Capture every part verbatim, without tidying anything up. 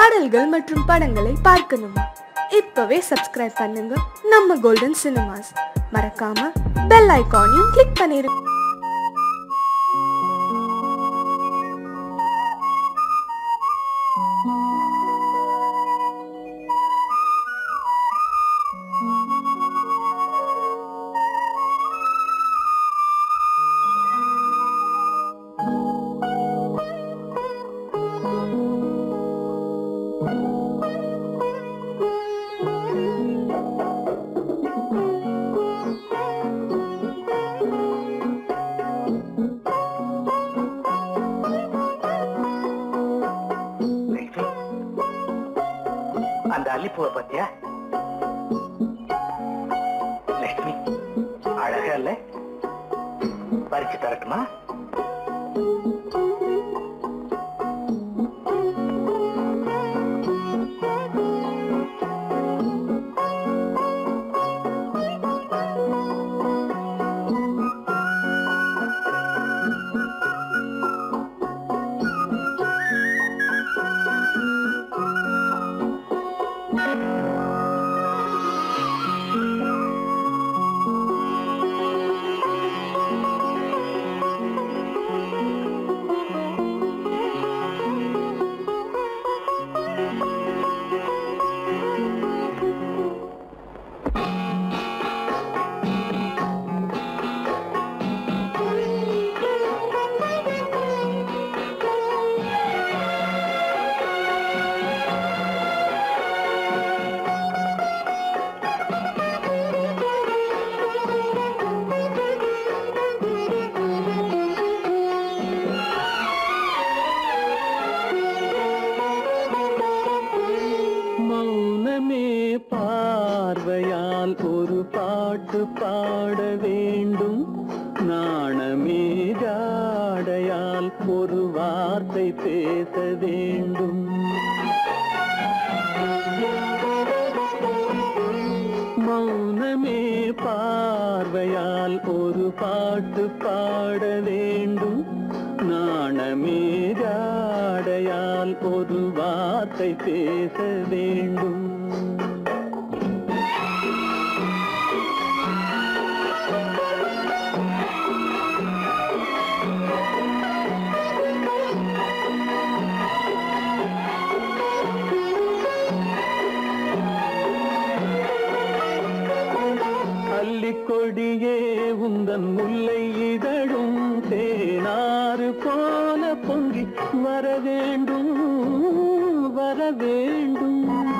பாடல்கள் மற்றும் படங்களை பார்க்கணுமா? இப்பவே சப்ஸ்கிரைப் பண்ணுங்க நம்ம கோல்டன் சினிமாஸ். மறக்காம பெல் ஐகானையும் கிளிக் பண்ணிருங்க. அந்த அல்லிப்பூவை பத்தியா லட்சுமி? அழகா இல்ல? பறிச்சு தரட்டுமா? பார்வையால் ஒரு பாட்டு பாட வேண்டும், நாணமே ஜாடையால் ஒரு வார்த்தை பேச வேண்டும். மௌனமே பார்வையால் ஒரு பாட்டு பாட வேண்டும், நாணமே ஜாடையால் ஒரு வார்த்தை பேச வேண்டும். கொடியே உந்தன் முல்லை இதழும் தேனாறு போல பொங்கி வர வேண்டும், வர வேண்டும்.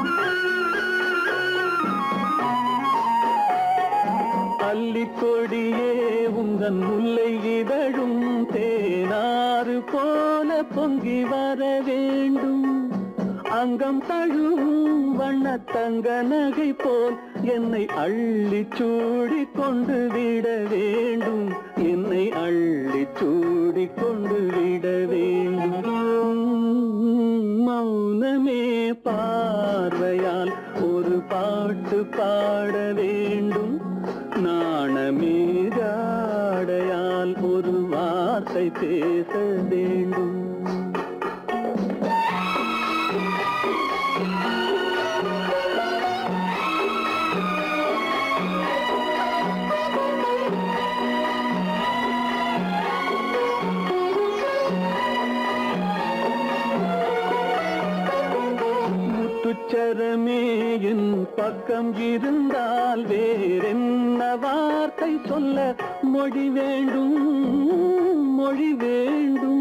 அல்லிக்கொடியே உந்தன் முல்லை இதழும் தேனாறு போல பொங்கி வர வேண்டும். அங்கம் தழுவும் வண்ணத்தங்க நகை போல் என்னை அள்ளி சூடி கொண்டு விட வேண்டும், என்னை அள்ளி சூடி கொண்டு விட வேண்டும். மௌனமே பார்வையால் ஒரு பாட்டு பாட வேண்டும், நாணமே ஜாடையால் ஒரு வார்த்தை பேச வேண்டும். முத்துச்சரமே என் பக்கம் இருந்தால் வேறென்ன வார்த்தை சொல்ல மொழி வேண்டும், மொழி வேண்டும்.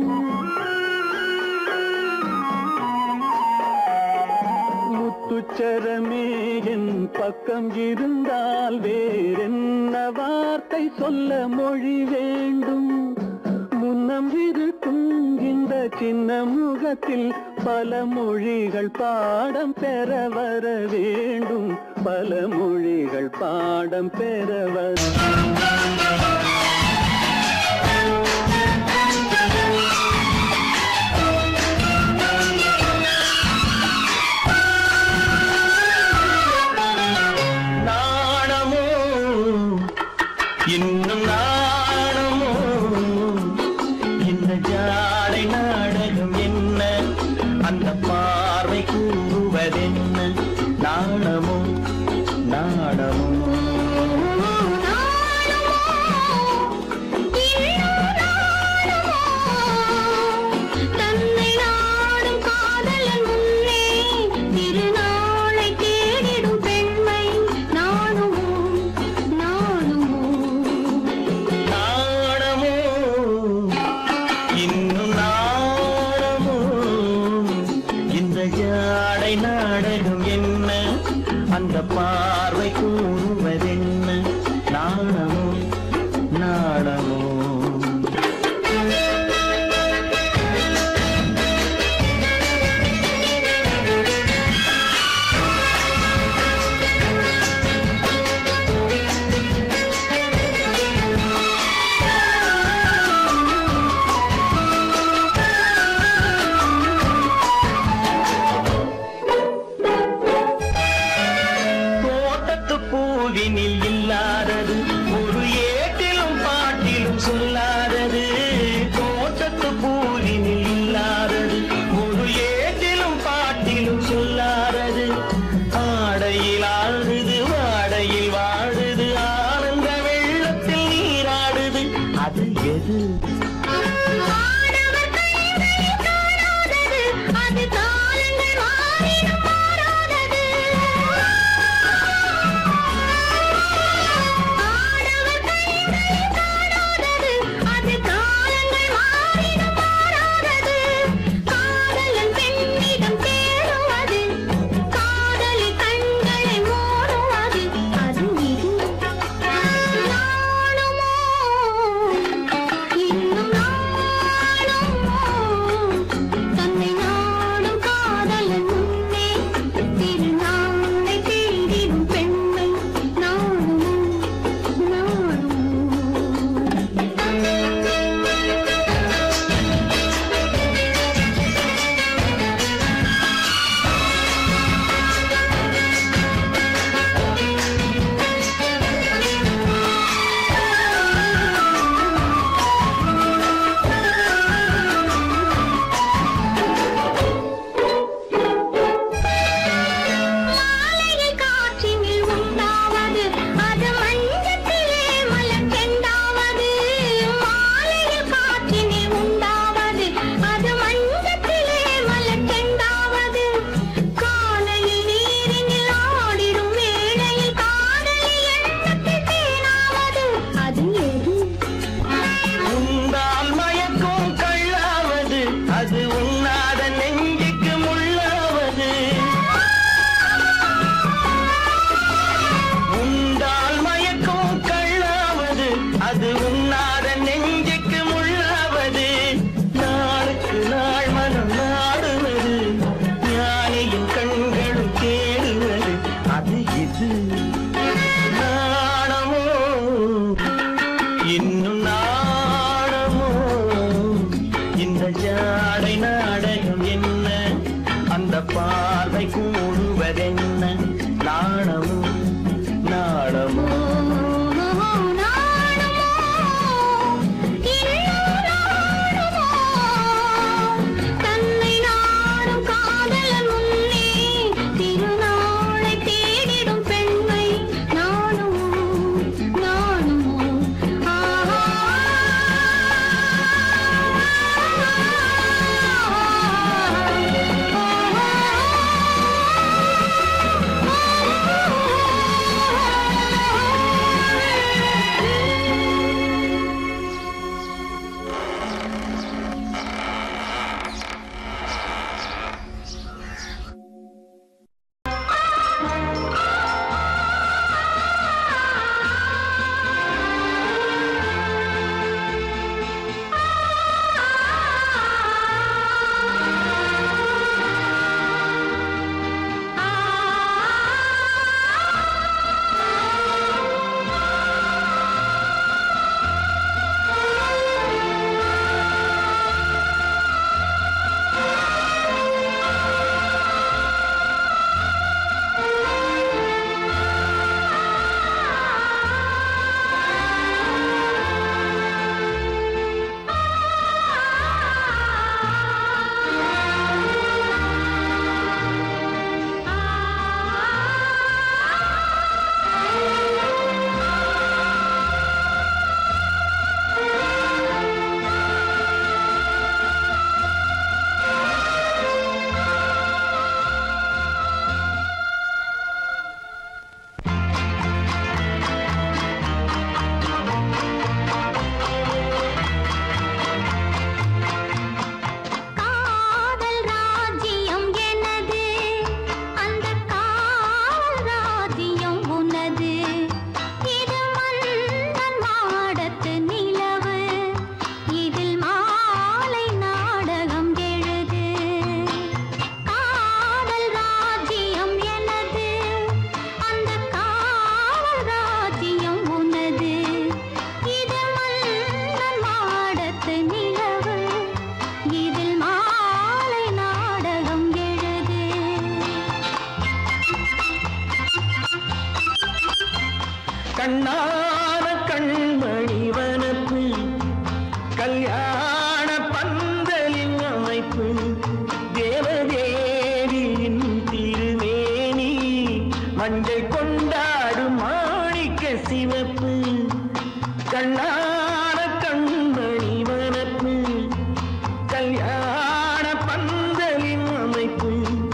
முத்துச்சரமே என் பக்கம் இருந்தால் வேறென்ன வார்த்தை சொல்ல மொழி வேண்டும். முன்னம் இருக்கும் இந்த சின்ன முகத்தில் பல மொழிகள் பாடம் பெற வர வேண்டும், பல மொழிகள் பாடம் பெற வர. நாணமோ இன்னும் நாணமோ, இந்த ஜாடை நாடகம் என்ன, அந்த பார்வை கூறுவதென்ன நாணமோ நாணமோ நாடகம் என்ன அந்த பார்வை கூறுவதென்ன நாணமோ நாடமோ பூவினில் இல்லாதது ஒரு ஏட்டிலும் பாட்டிலும் சொல்லாதது தோட்டத்து பூவினில் இல்லாதது ஒரு ஏட்டிலும் பாட்டிலும் சொல்லாதது ஆடையில் ஆடுது வாடையில் வாடுது ஆனந்த வெள்ளத்தில் நீராடுது அது எது அது உண்ணாத நெஞ்சுக்கு முள்ளாவது உண்டால் மயக்கும் கள்ளாவது அது உண்ணாத நெஞ்சுக்கு முள்ளாவது நாளுக்கு நாள் மனம் நாடுவது ஞானியின் கண்களும் தேடுவது அது இது நாணமோ இன்னும் நாணமோ இந்த ஜாடை நாடகம் என்ன அந்த பார்வை கூறுவதென்ன நாணமோ நாணமோ கண்ணான கண்மணி வனப்பு கல்யாண பந்தலின் அமைப்பு தேவதேவியின் திருமேனி மஞ்சள் கொண்டாடும் மாணிக்க சிவப்பு கண்ணான கண்மணி வனப்பு கல்யாண பந்தலின் அமைப்பு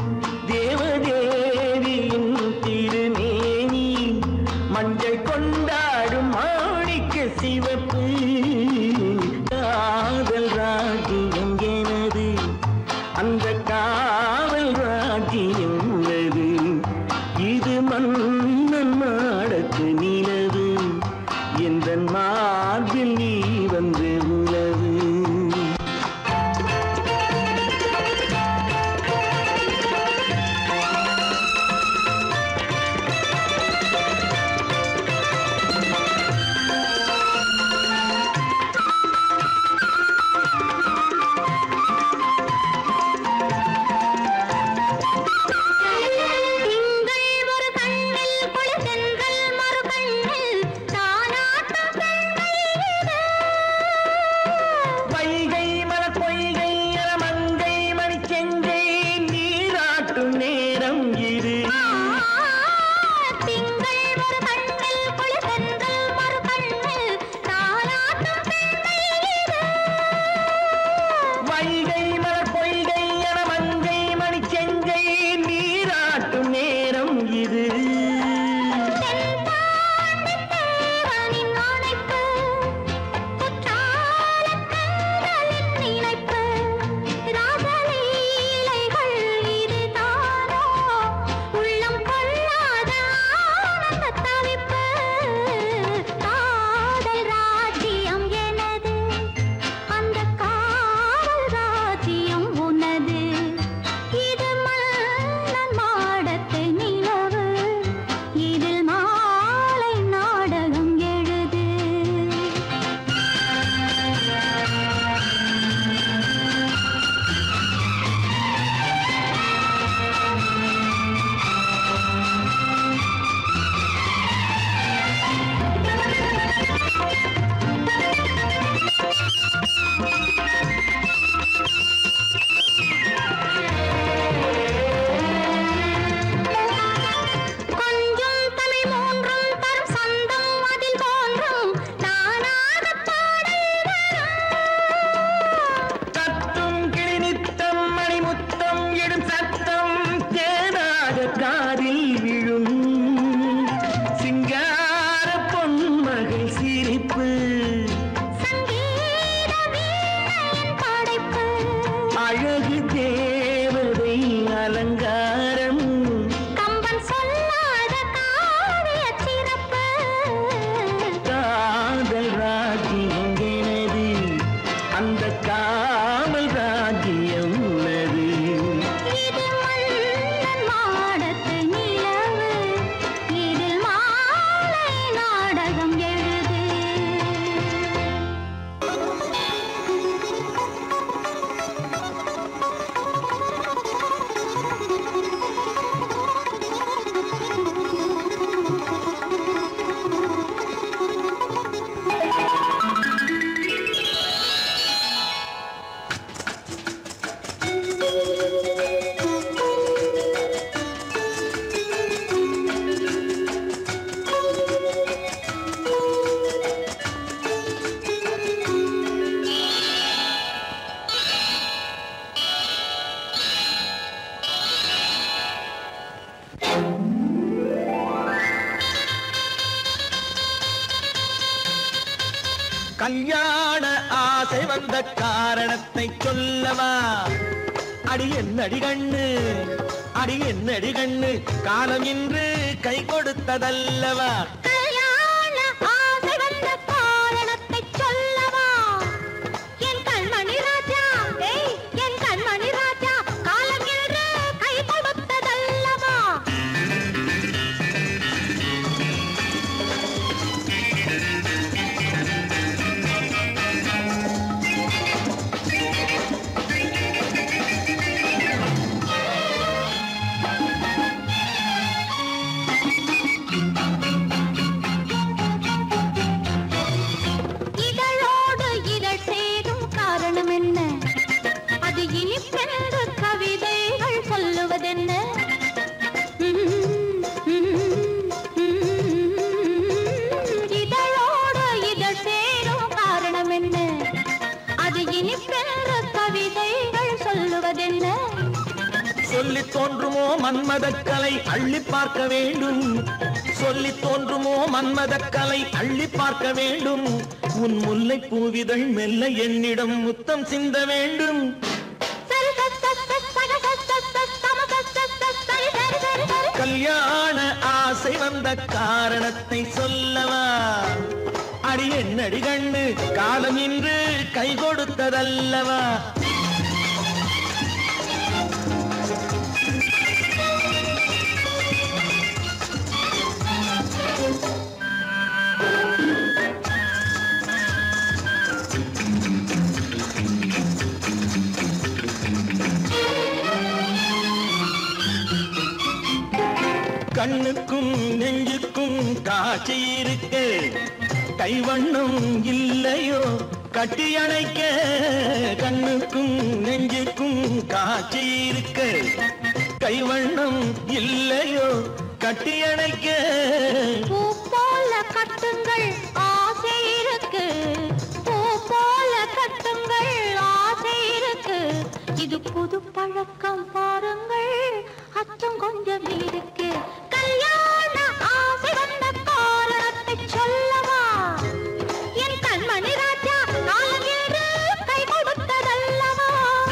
தேவதேவியின் திருமேனி மஞ்சள் கொண்டாடும் மாணிக்க சிவப்பு காதல் ராஜ்யம் எனது அந்த காவல் ராஜ்யம் உள்ளது இது மன்னன் மாடத்து நிலவு எந்த மார்பில் நீ வந்து உலவு கல்யாண ஆசை வந்த காரணத்தை சொல்லவா? அடி என்னடி கண்ணு, அடி என்னடி கண்ணு, காலம் இன்று கை கொடுத்ததல்லவா? கல்யாண ஆசை வந்த காரணத்தை சொல்லவா? என் கண்மணி ராஜா, என் கண்மணி ராஜா, காலம் இன்று கை கொடுத்ததல்லவா? தோன்றுமோ மன்மதக்கலை அள்ளி பார்க்க வேண்டும், சொல்லி தோன்றுமோ மன்மதக்கலை அள்ளி பார்க்க வேண்டும். உன் முல்லை பூவிதழ் மெல்ல என்னிடம் முத்தம் சிந்த வேண்டும். கல்யாண ஆசை வந்த காரணத்தை சொல்லவா? அடி என்னடி கண்ணு காலம் இன்று கை கொடுத்ததல்லவா? கண்ணுக்கும் நெஞ்சுக்கும் காட்சி இருக்கு, கைவண்ணம் இல்லையோ கட்டி அணைக்க. கண்ணுக்கும் நெஞ்சுக்கும் காட்சி இருக்கு, கைவண்ணம் இல்லையோ கட்டி அணைக்க. பூ போல கட்டுங்கள் ஆசை இருக்கு, பூ போல கட்டுங்கள் ஆசை இருக்கு. இது புது பழக்கம் பாருங்கள், அச்சம் கொஞ்சம் இருக்கு. கல்யாண ஆசை வந்த காரணத்தை சொல்லவா? என் கண்மணி ராஜா காலம் ஏறு கை கொடுத்ததல்லவா?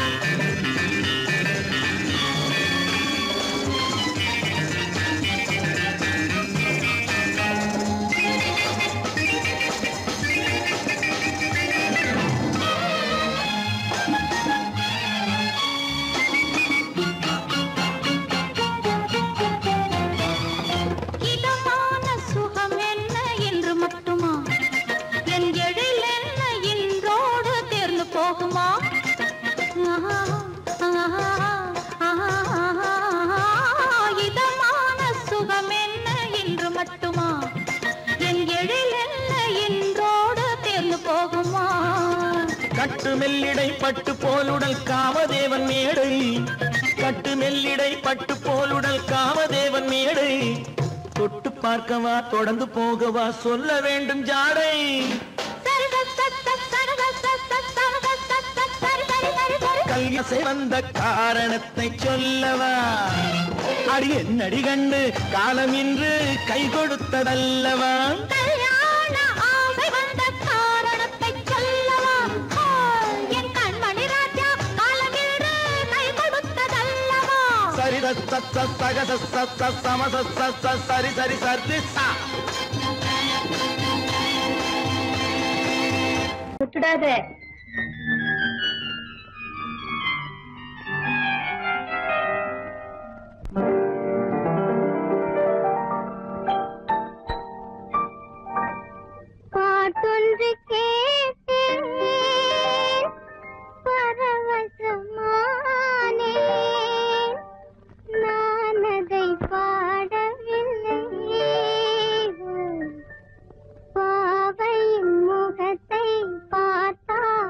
இதமான சுகம் என்ன என்று மட்டுமா? என் எழில் என்ன என்றோடு தேர்ந்து போகுமா? கட்டு மெல்லிடை பட்டு போலுடல் காமதேவன் மேடை, கட்டு மெல்லிடை பட்டு போலுடல் காமதேவன் மேடை. தொட்டு பார்க்கவா தொடர்ந்து போகவா சொல்ல வேண்டும் ஜாடை. கல்யாசை வந்த காரணத்தை சொல்லவா? அடி என்னடி கண்டு காலம் இன்று கை கொடுத்ததல்லவா? கல்யாண ஆசை வந்த காரணத்தை சொல்லவா? என் கண்மணி ராஜா காலம் இன்று கை கொடுத்ததல்லவா? சரி சத்த சகத சத்த சமச சத்த சரி சரி சரி சா. விட்டுடாத. பாட்டொன்று கேட்டேன் பரவசமானேன், நான் அதை பாடவில்லை. பாவையின் முகத்தை பார்த்தால்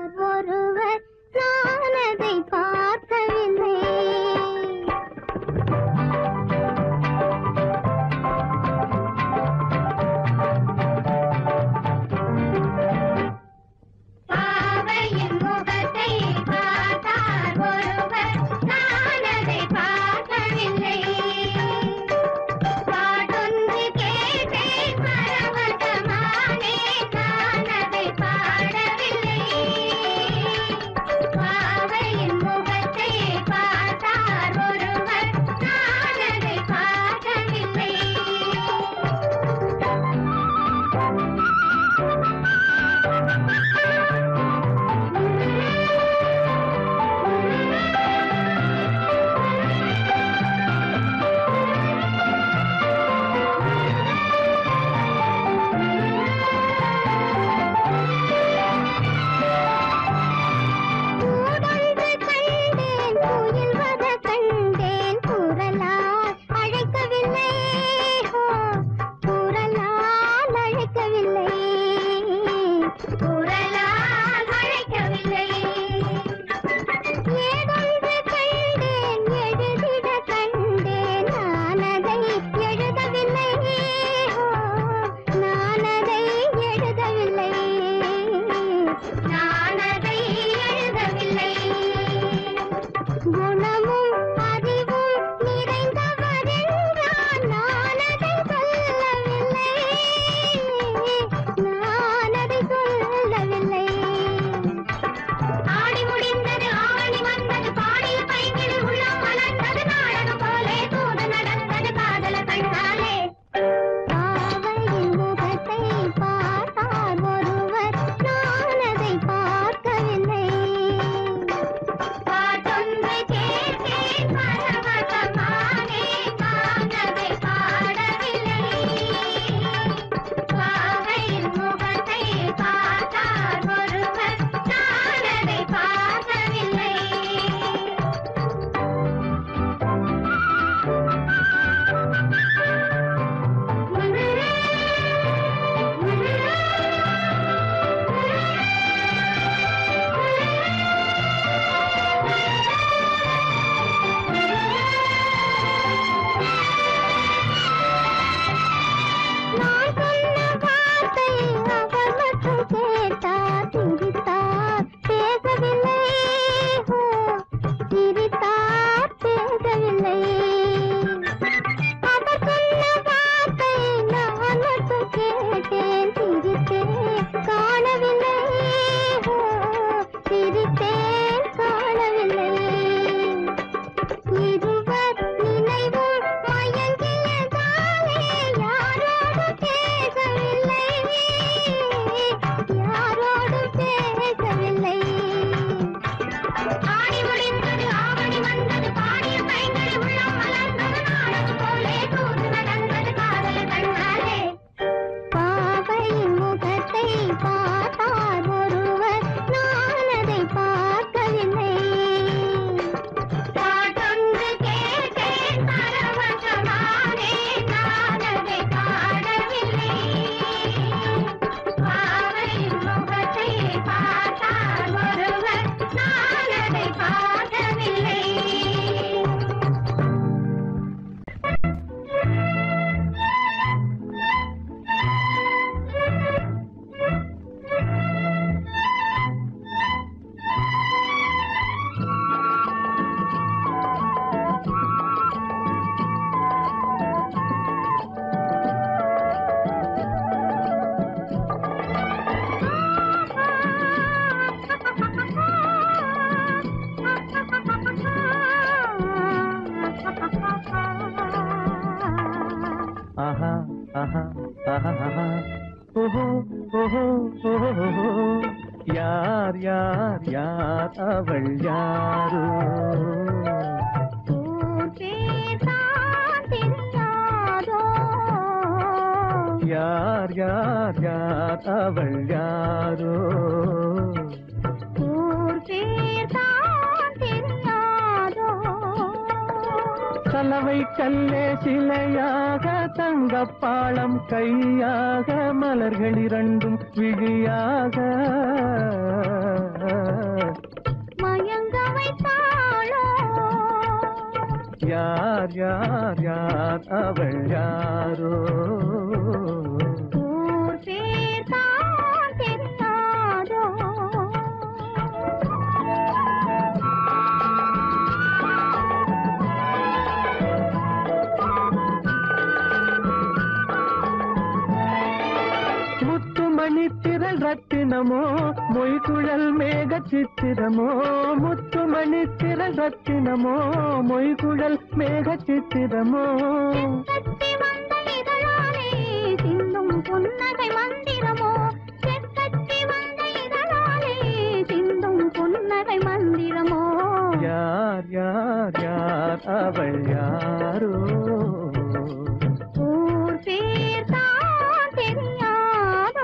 ஆஹா ஆஹா ஆஹா ஓஹோ ஓஹோ ஓஹோ யார் யார் யார் அவள் யாரோ யார் யார் யார் அவள் யாரோ கலவை கல்லே சிலையாக தங்கப்பாளம் கையாக மலர்கள் இரண்டும் விழியாக மயங்க வைத்தாளோ யார் யார் யார் அவள் யாரோ ஊர் பேர் தான் தெரியாதோ முத்துமணி திரள் ரத்தினமோ மொய்குழல் மேக சித்திரமோ முத்துமணி திரள் ரத்தினமோ மொய்குழல் மேக சித்திரமோ கட்டி வந்த இதழாலே சிந்தும் புன்னகை மந்திரமோ கட்டி வந்த இதழாலே சிந்தும் புன்னகை மந்திரமோ யார் யார் யார் அவள் யாரோ ஊர் பேர் தான் தெரியாதோ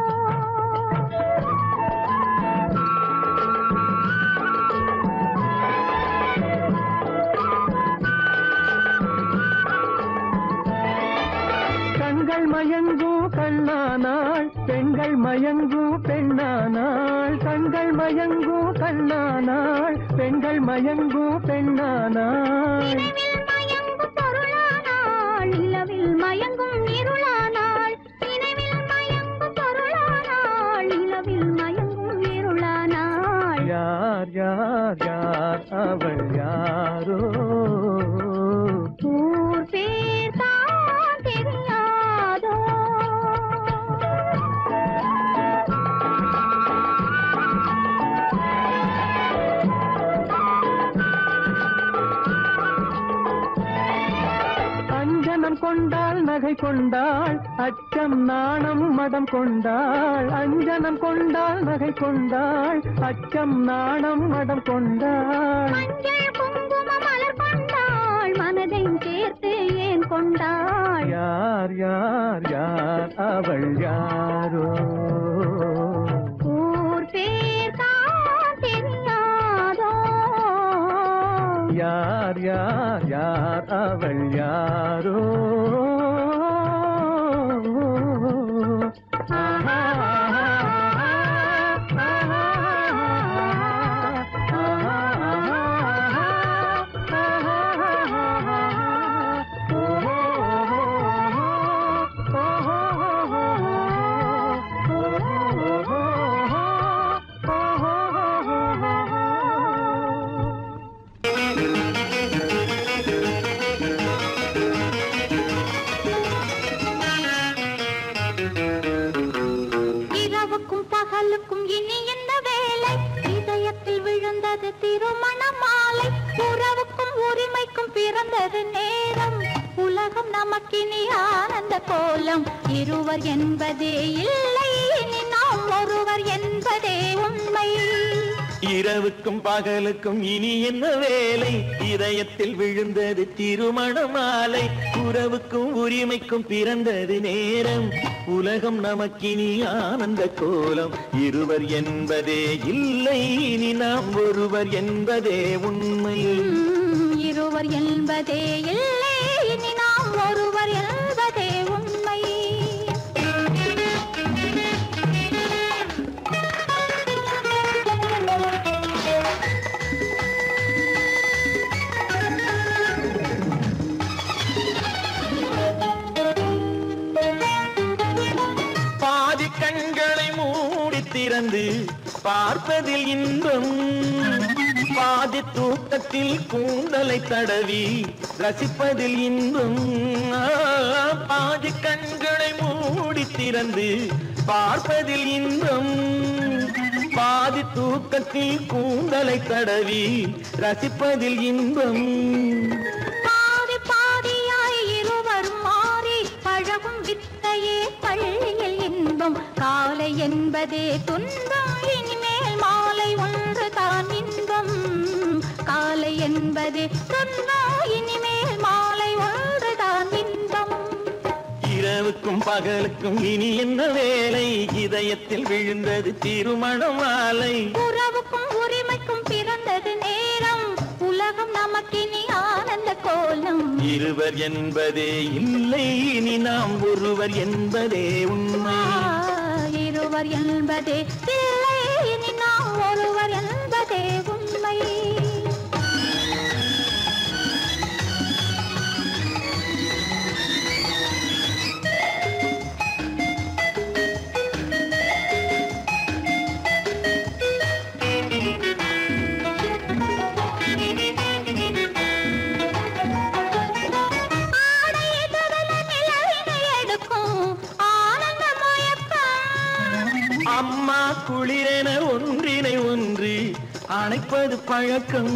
கண்கள் மயங்கும் கண்ணானாள் பெண்கள் மயங்கும் பெண்ணானாள் கண்கள் மயங்கும் கண்ணானாள் பெண்கள் மயங்கும் பெண்ணானாள் நினைவில் மயங்கும் பொருளானாள் நிலவில் மயங்கும் இருளானாள் நினைவில் மயங்கும் பொருளானாள் நிலவில் மயங்கும் இருளானாள் யார் யார் யார் அவள் யாரோ ஊர் பேர் தான் தெரியாதோ அஞ்சனம் கொண்டாள் நகை கொண்டாள் அச்சம் நாணம் மடம் கொண்டாள் அஞ்சனம் கொண்டாள் நகை கொண்டாள் அச்சம் நாணம் மடம் கொண்டாள் மஞ்சள் குங்கும மலர் கொண்டாள் மனதை சேர்த்து ஏன் கொண்டாள் யார் யார் யார் அவள் யாரோ ஊர் பேர் தான் தெரியாதோ யார் யார் யார் அவள் யாரோ ஆஹா இரவுக்கும் பகலுக்கும் இனி என்ன வேலை இதயத்தில் விழுந்தது திருமண மாலை உறவுக்கும் உரிமைக்கும் பிறந்தது நேரம் உலகம் நமக்கினி ஆனந்த கோலம் இருவர் என்பதே இல்லை இனி நாம் ஒருவர் என்பதே உண்மை இரவுக்கும் பகலுக்கும் இனி என்ன வேலை இதயத்தில் விழுந்தது திருமண மாலை உறவுக்கும் உரிமைக்கும் பிறந்தது நேரம் உலகம் நமக்கினி ஆனந்த கோலம் இருவர் என்பதே இல்லை இனி நாம் ஒருவர் என்பதே உண்மை உம், இருவர் என்பதே இல்லை இனி நாம் ஒருவர் என்பதே உண்மை பாதி கண்களை மூடி திறந்து பார்ப்பதில் இன்பம் பாதி தூக்கத்தில் கூந்தலை தடவி ரசிப்பதில் இன்பம் ஆ, பாதி கண்களை மூடி திறந்து பார்ப்பதில் இன்பம் பாதி தூக்கத்தில் கூந்தலை தடவி ரசிப்பதில் இன்பம் பாதி பாதியாய் இருவர் மாறி பழகும் வித்தை என்பதே துன்பம், இனிமேல் மாலை ஒன்று தான் இன்பம். காலை என்பதே துன்பம், இனிமேல் மாலை ஒன்று தான் இன்பம். இரவுக்கும் பகலுக்கும் இனி என்ன வேலை, இதயத்தில் விழுந்தது திருமண மாலை. உறவுக்கும் உரிமைக்கும் பிறந்தது நேரம், உலகம் நமக்கினி ஆனந்த கோலம். இருவர் என்பதே இல்லை, இனி நாம் ஒருவர் என்பதே உண்மை. இருவர் என்பதே இல்லை, இனி நாம் ஒருவர் என்பதே உண்மை. அம்மா குளிரென ஒன்றினை ஒன்று அணைப்பது பழக்கம்.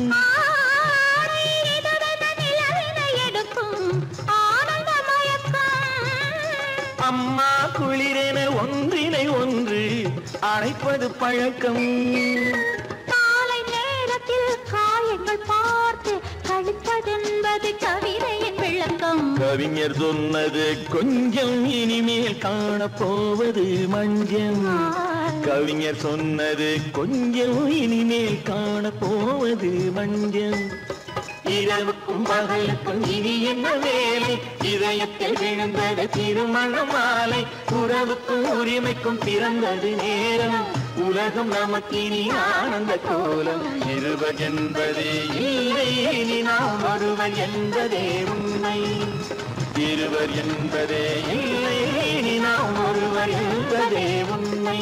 அம்மா குளிரென ஒன்றினை ஒன்று அணைப்பது பழக்கம். காலை நேரத்தில் காயங்கள் பார்த்து கழிப்பதென்பது கவிதையின் விளக்கம். கவிஞர் சொன்னது கொஞ்சம், இனிமேல் காணப்போவது மஞ்சம். கவிஞர் சொன்னது கொஞ்சம், இனிமேல் காணப்போவது மஞ்சம். இரவுக்கும் பகலுக்கும் இனி என்ன வேலை, இதயத்தில் விழுந்தது திருமண மாலை. உறவுக்கும் உரிமைக்கும் பிறந்தது நேரம், உலகம் நமக்கினி ஆனந்த கோலம். இருவர் என்பதே இல்லை, இனி நாம் ஒருவர் என்பதே உண்மை. இருவர் என்பதே இல்லை, இனி நாம் ஒருவர் என்பதே உண்மை.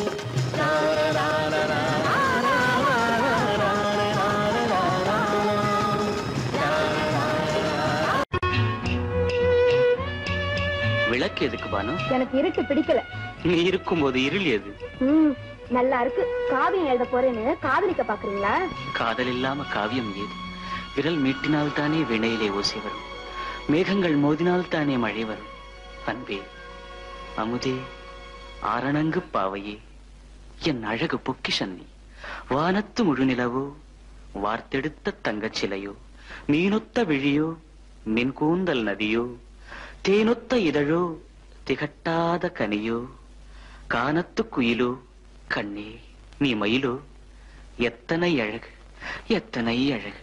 விளக்கு எதுக்கு பானு? எனக்கு இருட்டு பிடிக்கல. நீ இருக்கும் போது இருள் எது? ம், நல்லா இருக்கு. காவியம் எழுத போறேன்னு காதலிக்க பாக்குறீங்களா? காதல் இல்லாம காவியம் ஏது? விரல் மீட்டினால் தானே வினையிலே ஓசை வரும், மேகங்கள் மோதினால் தானே மழை வரும். அன்பே, அமுதே, ஆரணங்கு பாவையே, என் அழகு பொக்கிஷன்னி. வானத்து முழுநிலவோ, வார்த்தெடுத்த தங்கச் சிலையோ, மீனொத்த விழியோ, மின் கூந்தல் நதியோ, தேனொத்த இதழோ, திகட்டாத கனியோ, கானத்து குயிலோ, கண்ணே நீ மயிலோ, எத்தனை அழகு, எத்தனை அழகு.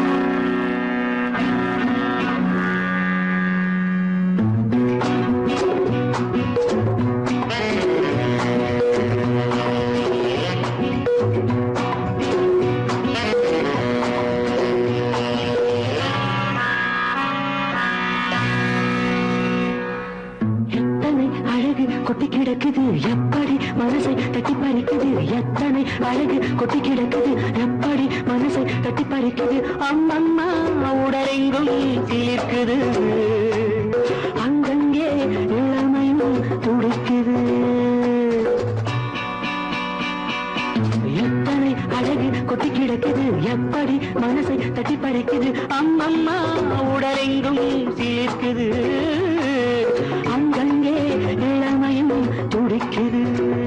கொட்டி கிடக்குது எப்படி மனசை தட்டி பறிக்குது, எத்தனை அழகு கொட்டி கிடக்குது எப்படி மனசை தட்டி பறிக்குது. அம்மம்மா உடலெங்கும் சிலிர்க்குது, அங்கங்கே இளமையும் துடிக்குது. எத்தனை அழகு கொட்டி கிடக்குது எப்படி மனசை தட்டி பறிக்குது. அம்மம்மா உடலெங்கும் சிலிர்க்குது, அங்கங்கே இளமையும் துடிக்குது.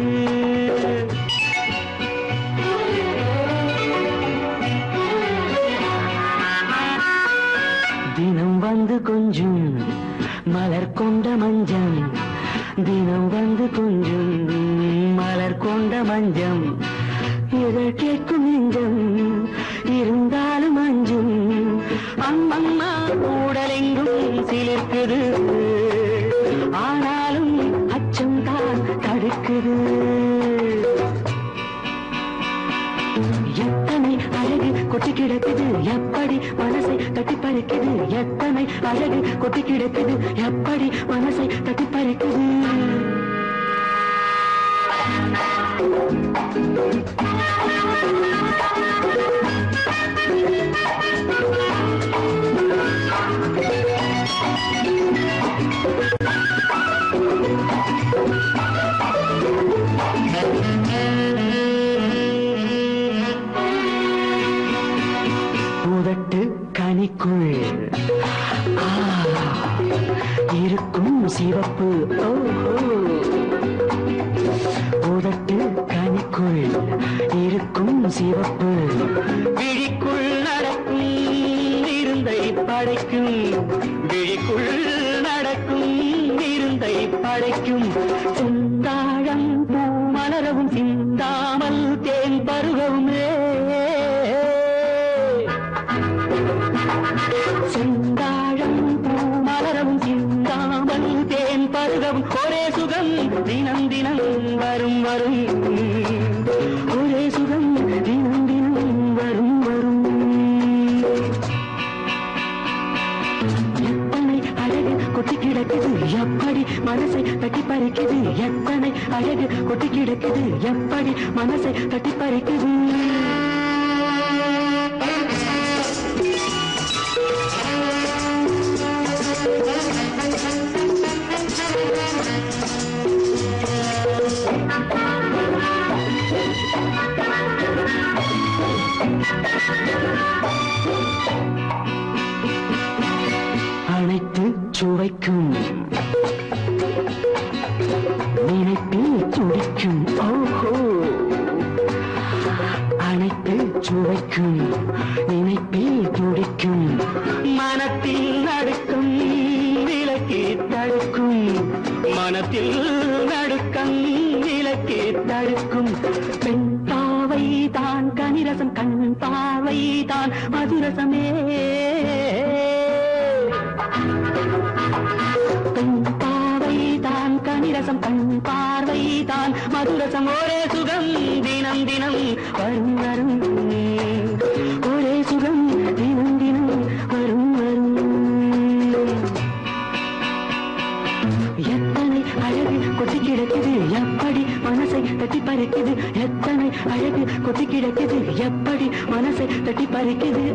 தினம் வந்து கொஞ்சம் மலர் கொண்ட மஞ்சம், தினம் வந்து கொஞ்சம் மலர் கொண்ட மஞ்சம். இதழ் கேட்கும் நெஞ்சம் இருந்தாலும் அஞ்சும், அம்மம்மா உடலெங்கும் சிலிர்க்குது, ஆனாலும் அச்சம் தான் தடுக்குது. எத்தனை அழகு கொட்டி கிடக்குது எப்படி மனசை தட்டி பறிக்குது, எத்தனை அழகு கொட்டி கிடக்குது எப்படி மனசை தட்டி பறிக்குது. உதட்டு கனிக்குள் இருக்கும் சிவப்பு, ஓஹோ உதட்டு கனிக்குள் இருக்கும் சிவப்பு விழிக்குள் நடக்கும் இருந்தை படைக்கும் விழிக்குள் நடக்கும் இருந்தை படைக்கும் செந்தாழம் பூ மலரவும் சிந்தாமல் தேன் பருகவும் செந்தாழம் பூ மலரவும் சிந்தாமல் தேன் பருகவும் ஒரே சுகம் தினம் தினம் வரும் வரும் ஒரே சுகம் தினம் தினம் வரும் வரும் எத்தனை அழகு கொட்டி கிடக்குது எப்படி மனசை தட்டி பறிக்குது எத்தனை அழகு கொட்டி கிடக்குது எப்படி மனசை தட்டி பறிக்குது அனைத்து சுவைக்கும் நினைப்பில் துடிக்கும் ஓஹோ அனைத்து சுவைக்கும் நினைப்பில் துடிக்கும் மனத்தில் நடுக்கும் விலக்கி தடுக்கும் மனத்தில் நடுக்கம் விலக்கி தடுக்கும் பெண் பாவை தான் கனிரசம் கண் பாவை தான் மதுரசமே பெண் பாவை தான் கனிரசம் கண் பார்வை தான் மதுரசம் ஒரே சுகம் தினம் தினம் வரும் வரும் ஒரே சுகம் தினம் தினம் வரும் வரும் எத்தனை அழகு கொட்டி கிடக்குது எப்படி மனசை தட்டி பறிக்குது எத்தனை அழகு கொட்டி கிடக்குது எப்படி மனசை தட்டி பறிக்குது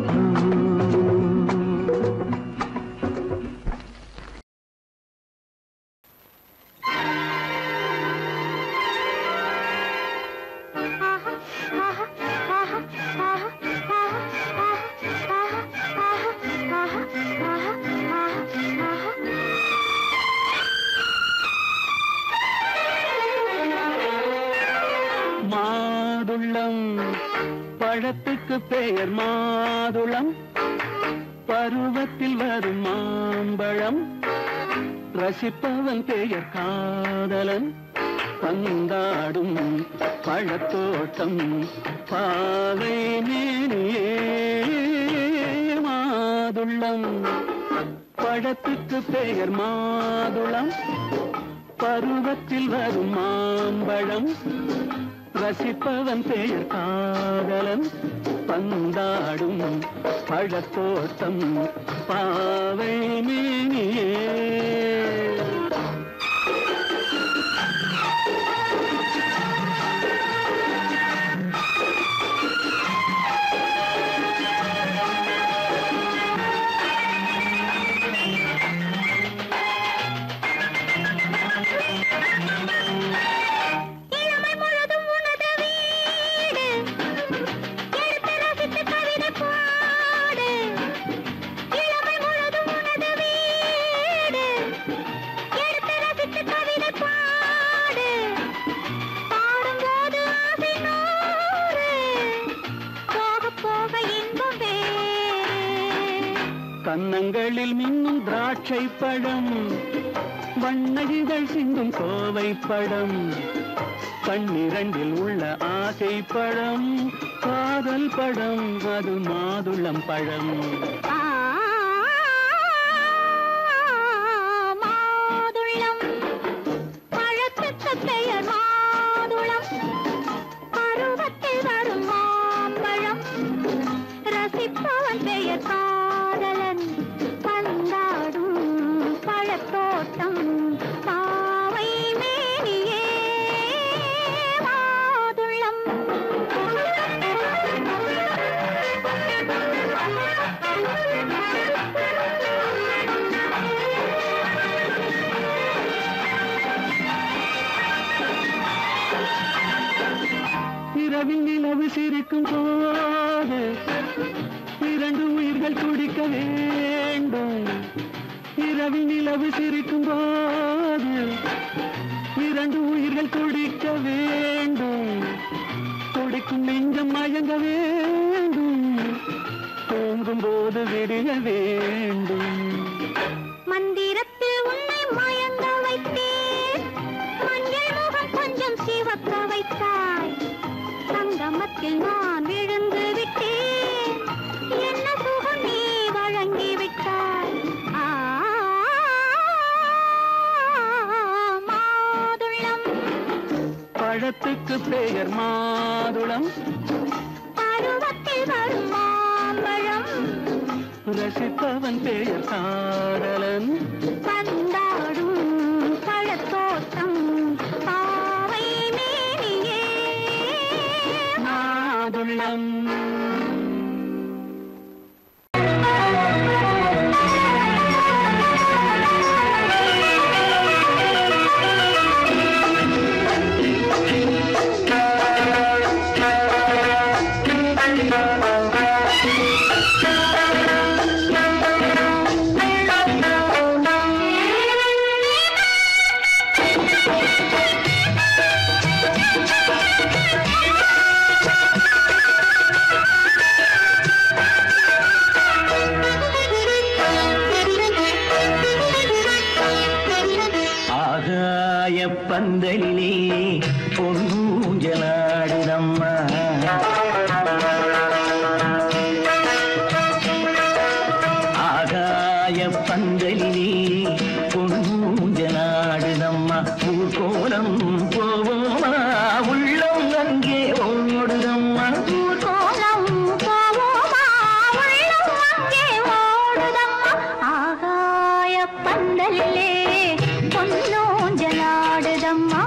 மாதுளம் பழத்துக்கு பெயர் மாதுளம் பருவத்தில் வரும் மாம்பழம் ரசிப்பவன் பெயர் காதலன் பந்தாடும் பழத்தோட்டம் பாவை மேனியே மாதுளம் பழத்துக்கு பெயர் மாதுளம் பருவத்தில் வரும் மாம்பழம் ரசிப்பவன் பெயர் காதலன் பந்தாடும் பழத்தோட்டம் பாவை மேனியே கன்னங்களில் மின்னும் திராட்சை பழம் வண்ணகிகள் சிந்தும் கோவை பழம் கண்ணிரண்டில் உள்ள ஆசை பழம் காதல் பழம் அது மாதுளம் பழம் மாதுளம் பழத்துக்கு பெயர் மாதுளம் பருவத்தில் வரும் மாம்பழம் ரசிப்பவன் பெயர் காதலன் பந்தாடும் பழத்தோட்டம் பாவை மேனியே மாதுளம் இரவில் நிலவு சிரிக்கும் போது இரண்டு உயிர்கள் துடிக்க வேண்டும் இரவில் நிலவு சிரிக்கும் போது இரண்டு உயிர்கள் துடிக்க வேண்டும், துடிக்கும் நெஞ்சம் மயங்க வேண்டும், தூங்கும் போது விடிய வேண்டும். மந்திரத்தில் உன்னை மயங்க வைத்தேன், மஞ்சள் முகம் கொஞ்சம் சிவக்க வைத்தாய், சங்கமத்தில் நான் விழுந்து விட்டேன், என்ன சுகம் நீ வழங்கி விட்டாய். மாதுளம் பழத்துக்கு பெயர் மாதுளம், பருவத்தில் வரும் மாம்பழம், ரசிப்பவன் பெயர் காதலன், பந்தாடும் பழத்தோட்டம் பாவை மேனியே மாதுளம். பந்தலிலே பொன்னூஞ்சலாடுதம்மா, ஆகாய பந்தலிலே பொன்னூஞ்சலாடுதம்மா, ஊர்கோலம் போவோமா உள்ளம் அங்கே ஓடுதம்மா, ஊர்கோலம் போவோமா உள்ளம் அங்கே ஓடுதம்மா, ஆகாய பந்தலிலே பொன்னூஞ்சலாடுதம்மா.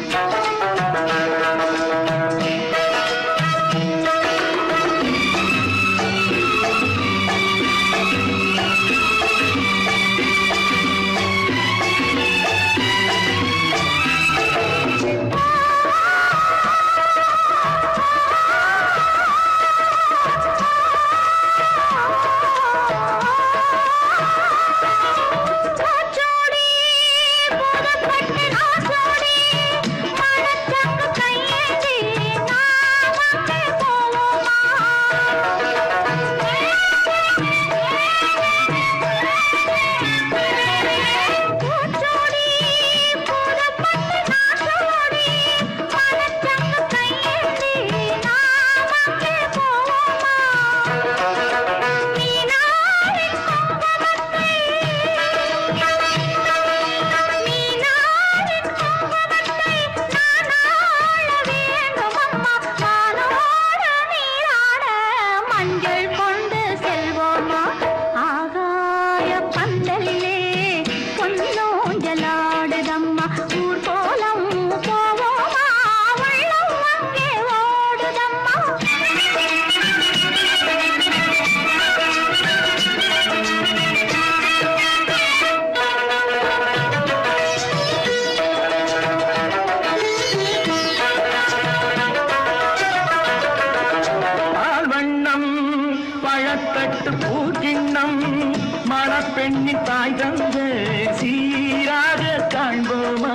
பெண்ணின் தாய் தந்த சீராக காண்போமா,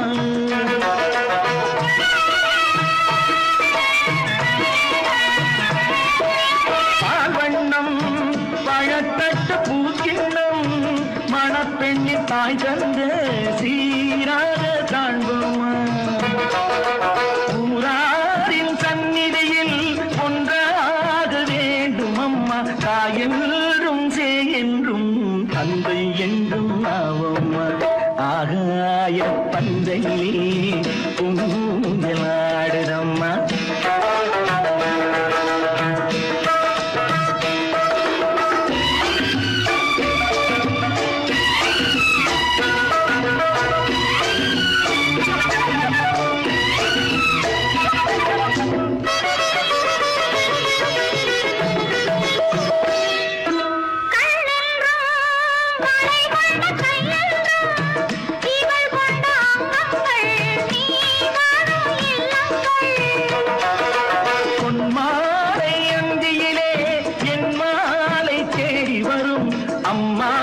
பால்வண்ணம் பழத்தட்டு பூக்கிண்ணம் மணப்பெண்ணின் தாய் தந்த சீராக காண்போமா, ஊராரின் சந்நிதியில் ஒன்றாக வேண்டும் அம்மா, தாயென்றும் சே என்றும் தந்தை என்றும் ஆவோம்மா, ஆகாய பந்தலிலே பொங்கலாடுதம்மா.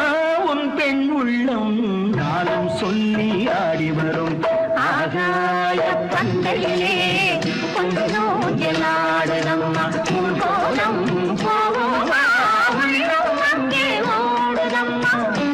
சொல்லி ஆடி வரும் ஆகாய மழையிலே கொஞ்சம் ஜலாடுதம்மா கோலம் போவோமா உள்ளம் அங்கே ஓடுதம்மா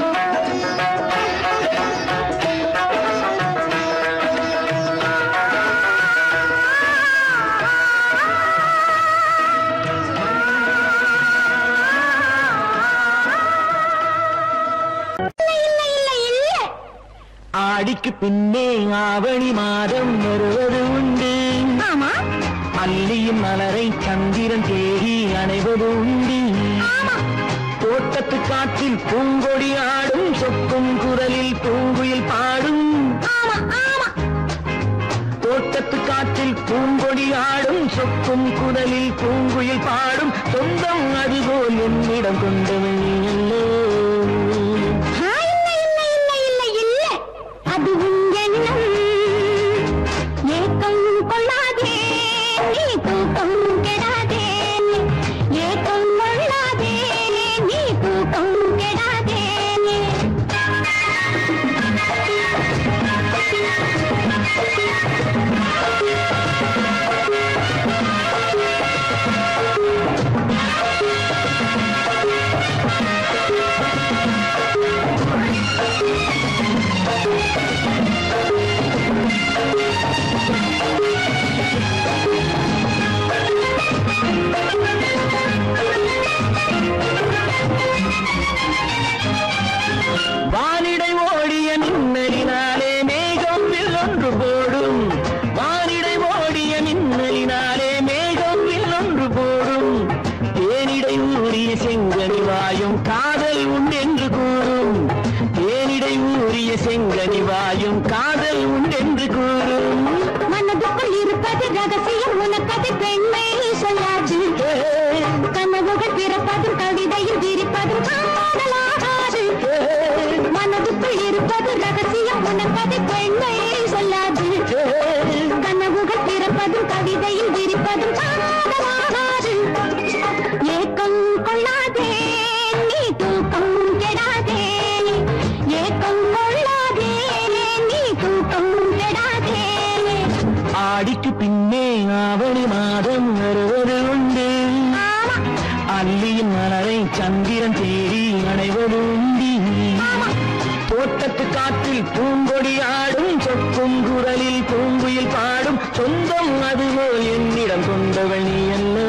ஆடிக்கு பின்னே ஆவணி மாதம் வருவது உண்டு. அல்லியின் மலரை சந்திரன் தேடி அணைவது உண்டு. தோட்டத்து காற்றில் பூங்கொடி ஆடும் சொக்கும் குரலில் பூங்குயில் பாடும். தோட்டத்து காற்றில் பூங்கொடி ஆடும் சொக்கும் குரலில் பூங்குயில் பாடும். சொந்தம் அதுபோல் என்னிடம் கொண்டவள் நீ அல்லோ. வானிடை ஓடிய மின்னலினாலே மேகம் வில்லொன்று போடும். வானிடை ஓடிய மின்னலினாலே மேகம் வில்லொன்று போடும். தேனிடை ஊறிய செங்கனி வாயும் காதல் உண்டென்று கூறும். தேனிடை ஊறிய செங்கனி வாயும் காதல் உண்டென்று கூறும். மனதுக்குள் இருப்பது ரகசியம் உனக்கது பெண்மை சொல்லாது. கனவுகள் பிறப்பதும் கவிதையில் விரிப்பதும் காதலாகாது. மனதுக்குள் இருப்பது ரகசியம் உனக்கது பெண்மை சொல்லாது. கனவுகள் பிறப்பதும் கவிதையில் விரிப்பதும் காதலாகாது. ஏக்கம் கொள்ளாதே நீ தூக்கம் கெடாதே. ஏக்கம் கொள்ளாதே நீ தூக்கம் கெடாதே. ஆடிக்கு பின்னே ஆவணி மாதம் வருவது உண்டு. அல்லியின் மலரை சந்திரன் தேடி அணைவது உண்டு. தோட்டத்து காற்றில் பூங்கொடி ஆடும் சொக்கும் குரலில் பூங்குயில் பாடும். சொந்தம் அதுபோல் என்னிடம் கொண்டவள் நீ அல்லோ.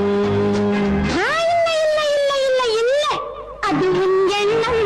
அது உன் எண்ணம்.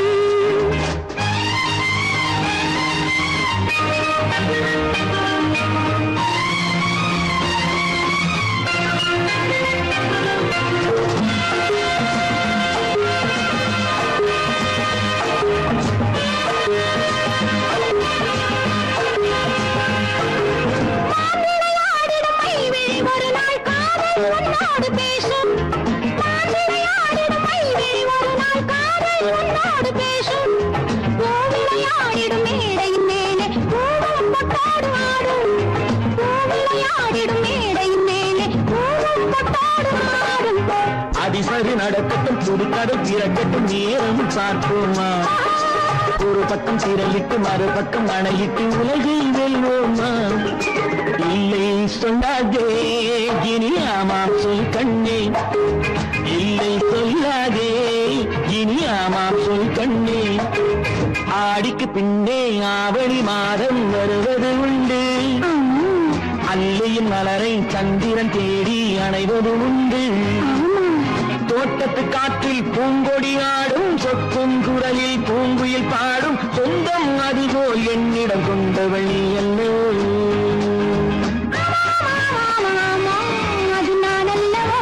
ஒரு நாள் காதல் உன்னோடு பேசும். விளையாடிடும் மைவிழி ஒரு நாள் காதல் உன்னோடு பேசும். விளையாடிடும் மேடையின் மேலே பூவும் பொட்டாடு ஆடும். விளையாடிடும் மேடையின் மேலே பூவும் பொட்டாடு ஆடும். அதிசரி நடக்கட்டும் புதுக்கதை பிறக்கட்டும் நேரம் பார்ப்போமா. ஒரு பக்கம் திரையிட்டு மறுபக்கம் அணையிட்டு உலகை வெல்வோமா. இல்லை சொல்லாதே இனி ஆமாம் சொல் கண்ணே. இல்லை சொல்லாதே இனி ஆமாம் சொல் கண்ணே. ஆடிக்கு பின்னே ஆவணி மாதம் வருவது உண்டு. அல்லியின் மலரை சந்திரன் தேடி அணைவது உண்டு. தோட்டத்து காற்றில் பூங்கொடி ஆடும் சொக்கும் குரலில் பூங்குயில் பாடும். சொந்தம் அதுபோல் என்னிடம் கொண்டவள் நீ அல்லோ. அது நான் அல்லவோ.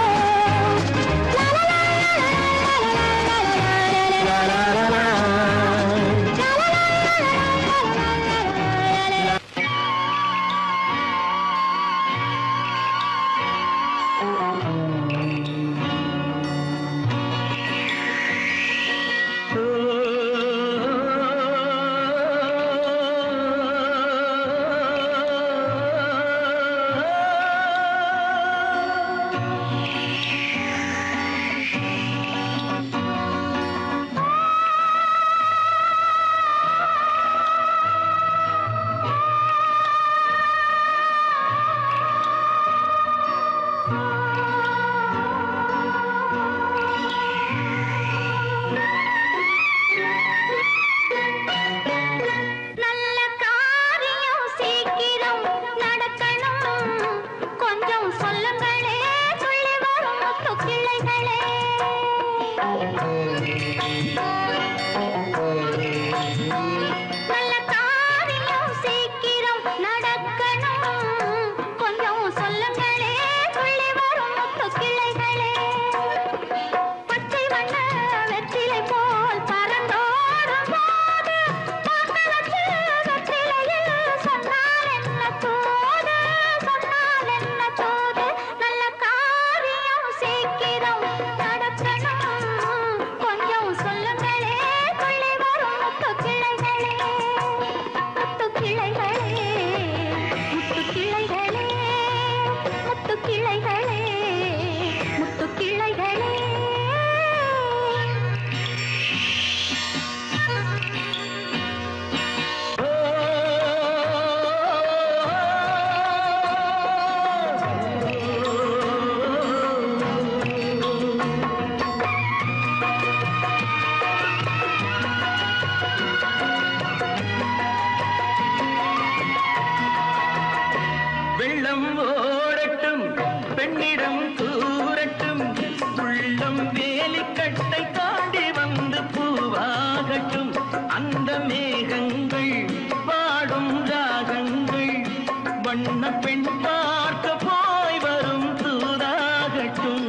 வண்ண பெண் பார்க்க போய் வரும் தூதாகட்டும்.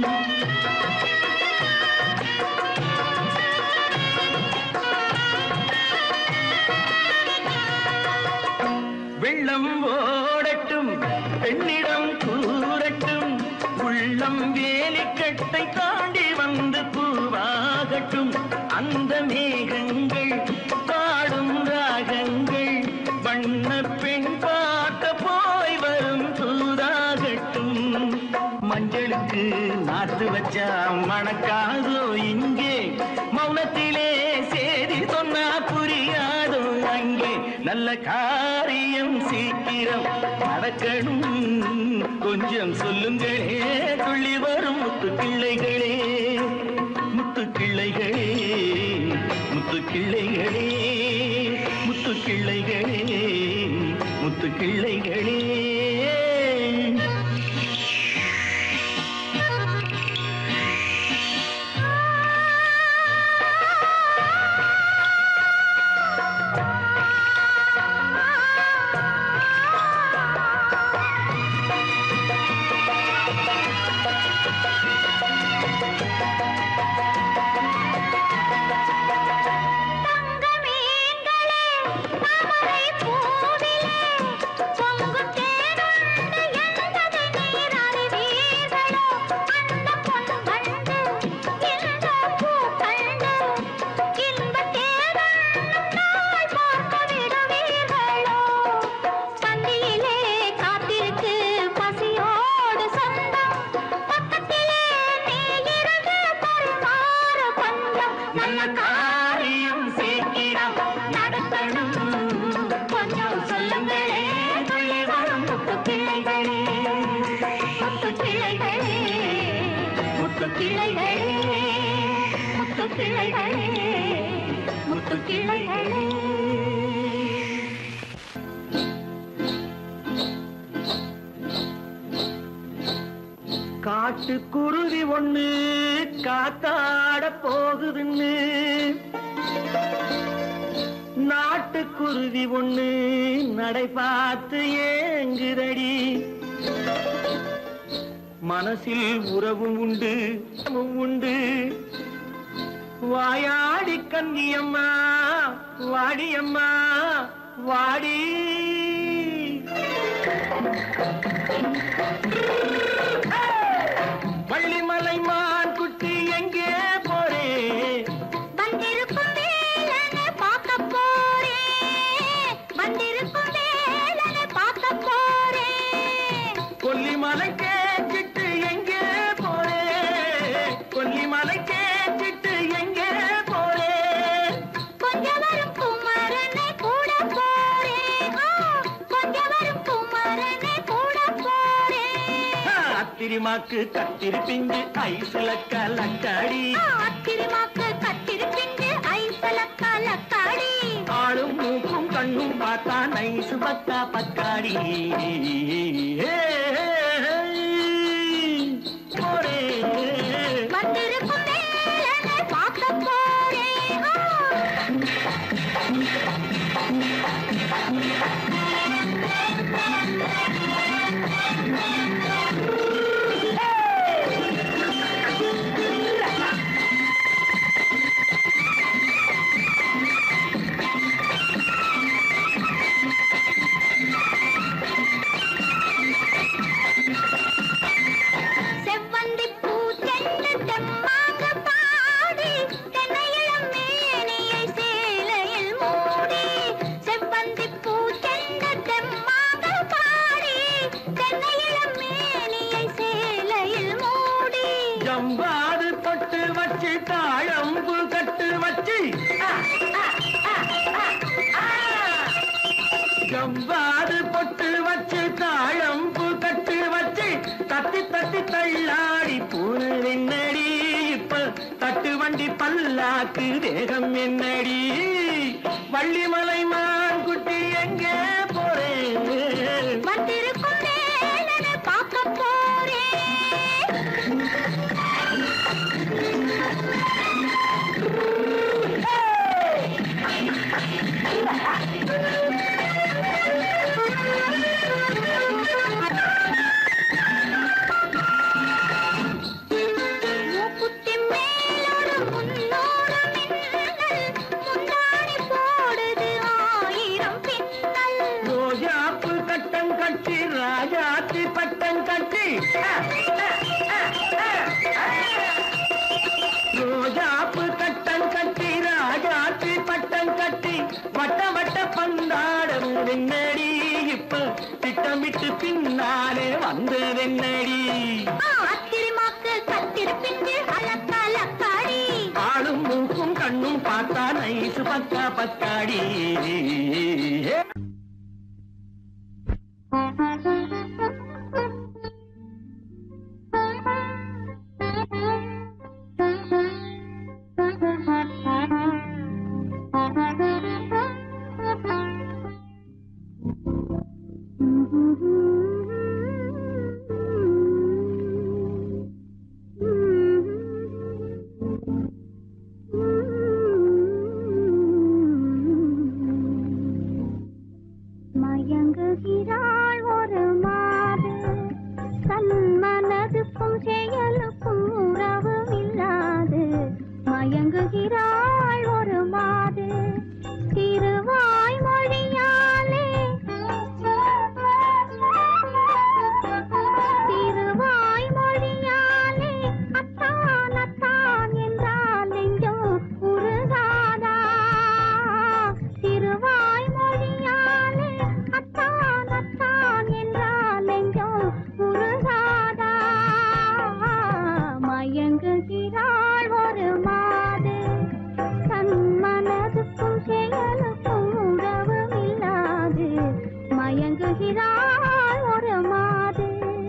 வெள்ளம் ஓடட்டும் பெண்ணிடம் கூறட்டும், உள்ளம் வேலிக்கட்டை தாண்டி வந்து பூவாகட்டும். அந்த மேகங்கள் பாடும் ராகங்கள் வண்ண பெண் பார்க்க போய் வரும் தூதாகட்டும். மஞ்சளுக்கு நாத்து வச்சா மணக்காதோ இங்கே, மௌனத்திலே சேதி சொன்னா புரியாதோ அங்கே. நல்ல காரியம் சீக்கிரம் நடக்கணும், கொஞ்சம் சொல்லுங்களே துள்ளி வரும் முத்து கிள்ளைகளே, முத்து கிள்ளைகளே, முத்து கிள்ளைகளே, முத்து கிள்ளைகளே, முத்து கிள்ளைகளே. காட்டுக்குருவி ஒண்ணு காத்தாட போகுதுன்னு, நாட்டுக்குருவி ஒண்ணு நடை பார்த்து ஏங்குதடி. மனசில் உறவும் உண்டு உண்டு, வாயாடி கன்னியம்மா வாடியம்மா வாடி. வள்ளிமலை மான் குட்டி எங்கே போறே, வந்திருக்கும் வேலனை பார்க்க போறேன், வந்திருக்கும் வேலனை பார்க்க போறேன். கொல்லிமலை கேட்டுட்டு எங்கே போறே, கொல்லிமலை கேட்டுட்டு எங்கே போறே. கொஞ்சம் வரும் குமரனை கூட போறேன், கொஞ்சம் வரும் குமரனை கூட போறேன். அத்திரிமாக்கு கத்திரி பிஞ்சு ஐசுல கலக்காடி, அத்திரிமாக்கு கத்திரி பிஞ்சு ஐசுல கலக்காடி. ஆளும் மூக்கும் கண்ணும் பார்த்தா நைசு பத்தா பக்காடி. போரே வந்திருக்கும் வேலனை பார்க்க போறேன். செவ்வந்தி பூ தென்று தெம்மாக பாடி, தென்னையிளம் மேனியை சேலையில் மூடி. செவ்வந்தி பூ தென்று தெம்மாக பாடி, தென்னையிளம் மேனியை சேலையில் மூடி. ஜம்பாது பொட்டு வச்சு தாழம்பு கட்டு வச்சு, ஜம்பாது பொட்டு வச்சு தாழம்பு கட்டு வச்சு, தட்டி தட்டி தள்ளாடி பூனு என்னடி. இப்ப தட்டு வண்டி பல்லாக்கு வேகம் என்னடி. வள்ளிமலை மான் குட்டி எங்கே போறேன், வந்திருக்கும் வேலனை பார்க்க போறேன். Hey! வட்ட வட்ட பந்தாடும் வெண்ணடி இப்ப திட்டமிட்டு பின்னாலே வந்ததென்னடி அத்திரிமாக்கு கத்திருப்பின்று அலக்காலக்காடி ஆளும் மூக்கும் கண்ணும் பார்த்தா நைசு பக்கா பக்காடி மயங்குகிறாள் ஒரு மாது தன் மனதுக்கும் செயலுக்கும் உறவு இல்லாது மயங்குகிறாள் ஒரு மாது திருவாய் மொழியாலே திருவாய் மொழியாலே அத்தான் அத்தான் என்றால் நெஞ்சம் உருகாதா திருவாய் மொழியாலே அத்தான் அத்தான் என்றால் நெஞ்சம் உருகாதா மயங்குகிறாள் ஒரு மாது தன் மனதுக்கும் செயலுக்கும் உறவு இல்லாது மயங்குகிறாள் ஒரு மாது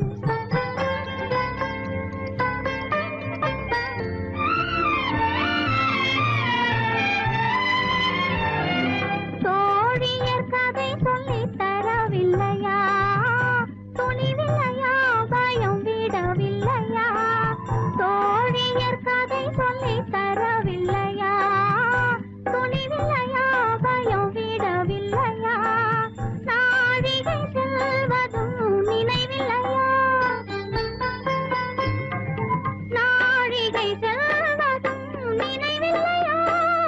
தோழியர் கதை சொல்லித் தரவில்லையா துணிவில்லையா பயம் விடவில்லையா தோழியர் கதை சொல்லித் தரவில்லையா துணிவில்லையா பயம் விடவில்லையா நாழிகை செல்வதும் நினைவில்லையா நாழிகை செல்வதும் நினைவில்லையா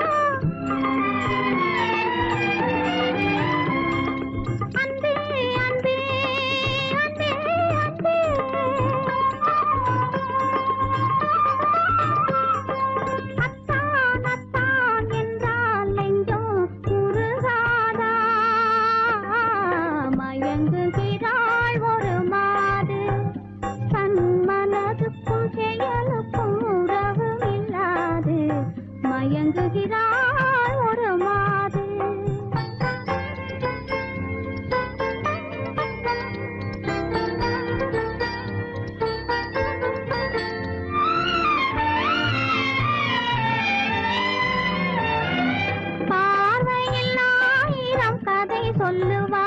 அன்பே அன்பே அன்பே அன்பே அத்தான் அத்தான் என்றால் நெஞ்சம் உருகாதா மயங்குகிறாள் ஒரு மாது தன் மனதுக்கும் செயலுக்கும் உறவு இல்லாது மயங்குகிறாள் ஒரு மாது பார்வையில் ஆயிரம் கதை சொல்லுவா